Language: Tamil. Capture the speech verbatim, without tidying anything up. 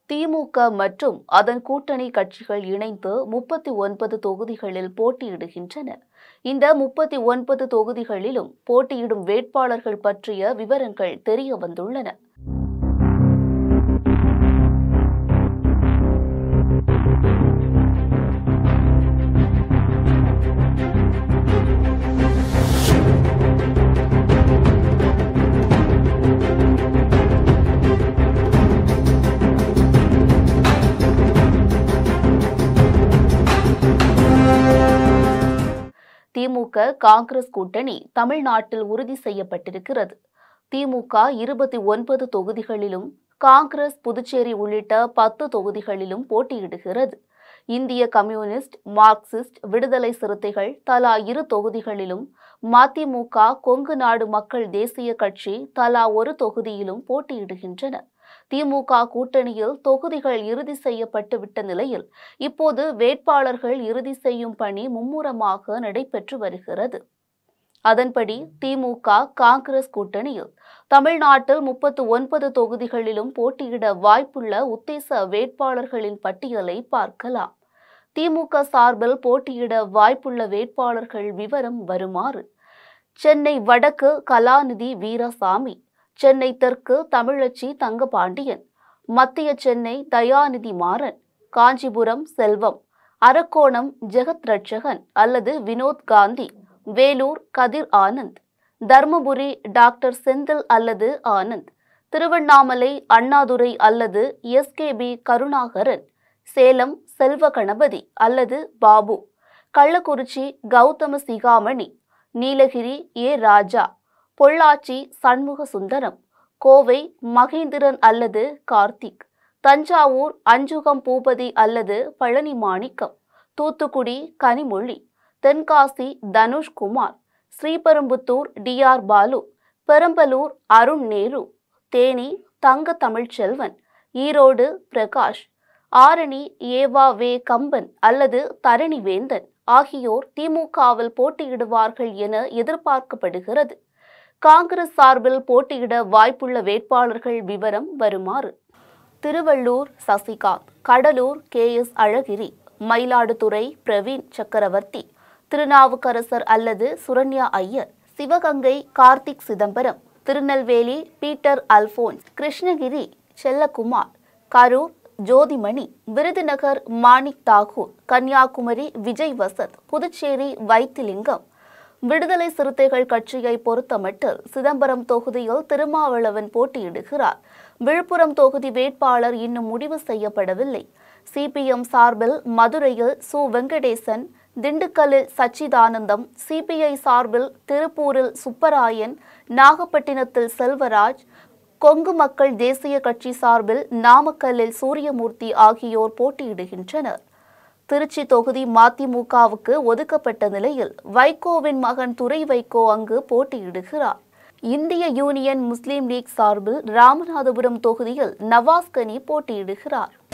திமுக மற்றும் அதன் கூட்டணி கட்சிகள் இணைந்து முப்பத்தி ஒன்பது தொகுதிகளில் போட்டியிடுகின்றன. இந்த முப்பத்தி ஒன்பது தொகுதிகளிலும் போட்டியிடும் வேட்பாளர்கள் பற்றிய விவரங்கள் தெரிய வந்துள்ளன. திமுக காங்கிரஸ் கூட்டணி தமிழ்நாட்டில் உறுதி செய்யப்பட்டிருக்கிறது. திமுக இருபத்தி ஒன்பது தொகுதிகளிலும், காங்கிரஸ் புதுச்சேரி உள்ளிட்ட பத்து தொகுதிகளிலும் போட்டியிடுகிறது. இந்திய கம்யூனிஸ்ட், மார்க்சிஸ்ட், விடுதலை சிறுத்தைகள் தலா இரு தொகுதிகளிலும், மதிமுக, கொங்கு நாடு மக்கள் தேசிய கட்சி தலா ஒரு தொகுதியிலும் போட்டியிடுகின்றன. திமுக கூட்டணியில் தொகுதிகள் இறுதி செய்யப்பட்டு விட்ட நிலையில் இப்போது வேட்பாளர்கள் இறுதி செய்யும் பணி மும்முரமாக நடைபெற்று வருகிறது. அதன்படி திமுக காங்கிரஸ் கூட்டணியில் தமிழ்நாட்டில் முப்பத்தி ஒன்பது தொகுதிகளிலும் போட்டியிட வாய்ப்புள்ள உத்தேச வேட்பாளர்களின் பட்டியலை பார்க்கலாம். திமுக சார்பில் போட்டியிட வாய்ப்புள்ள வேட்பாளர்கள் விவரம் வருமாறு: சென்னை வடக்கு கலாநிதி வீராசாமி, சென்னை தெற்கு தமிழச்சி தங்கபாண்டியன், மத்திய சென்னை தயாநிதி மாறன், காஞ்சிபுரம் செல்வம், அரக்கோணம் ஜெகத் ரட்சகன் அல்லது வினோத் காந்தி, வேலூர் கதிர் ஆனந்த், தர்மபுரி டாக்டர் செந்தில் அல்லது ஆனந்த், திருவண்ணாமலை அண்ணாதுரை அல்லது எஸ்கேபி கருணாகரன், சேலம் செல்வ கணபதி அல்லது பாபு, கள்ளக்குறிச்சி கௌதம சிகாமணி, நீலகிரி ஏ ராஜா, பொள்ளாச்சி சண்முக சுந்தரம், கோவை மகேந்திரன் அல்லது கார்த்திக், தஞ்சாவூர் அஞ்சுகம் பூபதி அல்லது பழனி மாணிக்கம், தூத்துக்குடி கனிமொழி, தென்காசி தனுஷ்குமார், ஸ்ரீபெரும்புத்தூர் டி ஆர் பாலு, பெரம்பலூர் அருண் நேரு, தேனி தங்க தமிழ்ச்செல்வன், ஈரோடு பிரகாஷ், ஆரணி ஏவா வே கம்பன் அல்லது தரணி வேந்தன் ஆகியோர் திமுகவில் போட்டியிடுவார்கள் என எதிர்பார்க்கப்படுகிறது. காங்கிரஸ் சார்பில் போட்டியிட வாய்ப்புள்ள வேட்பாளர்கள் விவரம் வருமாறு: திருவள்ளூர் சசிகாந்த், கடலூர் கே எஸ் அழகிரி, மயிலாடுதுறை பிரவீன் சக்கரவர்த்தி, திருநாவுக்கரசர் அல்லது சுரன்யா ஐயர், சிவகங்கை கார்த்திக் சிதம்பரம், திருநெல்வேலி பீட்டர் அல்போன்ஸ், கிருஷ்ணகிரி செல்லக்குமார், கரூர் ஜோதிமணி, விருதுநகர் மாணிக் தாகூர், கன்னியாகுமரி விஜய் வசந்த், புதுச்சேரி வைத்திலிங்கம். விடுதலை சிறுத்தைகள் கட்சியை பொறுத்தமட்டில் சிதம்பரம் தொகுதியில் திருமாவளவன் போட்டியிடுகிறார். விழுப்புரம் தொகுதி வேட்பாளர் இன்னும் முடிவு செய்யப்படவில்லை. சிபிஎம் சார்பில் மதுரையில் சு வெங்கடேசன், திண்டுக்கல்லில் சச்சிதானந்தம், சிபிஐ சார்பில் திருப்பூரில் சுப்பராயன், நாகப்பட்டினத்தில் செல்வராஜ், கொங்கு மக்கள் தேசிய கட்சி சார்பில் நாமக்கல்லில் சூரியமூர்த்தி ஆகியோர் போட்டியிடுகின்றனர். திருச்சி தொகுதி மதிமுகவுக்கு ஒதுக்கப்பட்ட நிலையில் வைகோவின் மகன் துரை வைகோ அங்கு போட்டியிடுகிறார். இந்திய யூனியன் முஸ்லீம் லீக் சார்பில் ராமநாதபுரம் தொகுதியில் நவாஸ் கனி போட்டியிடுகிறார்.